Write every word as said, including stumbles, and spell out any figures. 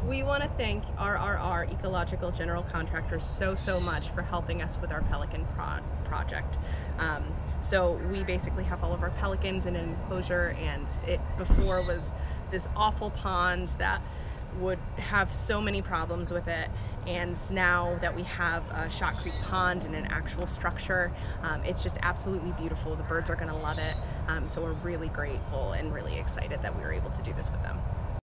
We want to thank R R R Ecological General Contractor so, so much for helping us with our pelican pro project. Um, so we basically have all of our pelicans in an enclosure, and it before was this awful pond that would have so many problems with it. And now that we have a Shot Creek Pond and an actual structure, um, it's just absolutely beautiful. The birds are going to love it. Um, so we're really grateful and really excited that we were able to do this with them.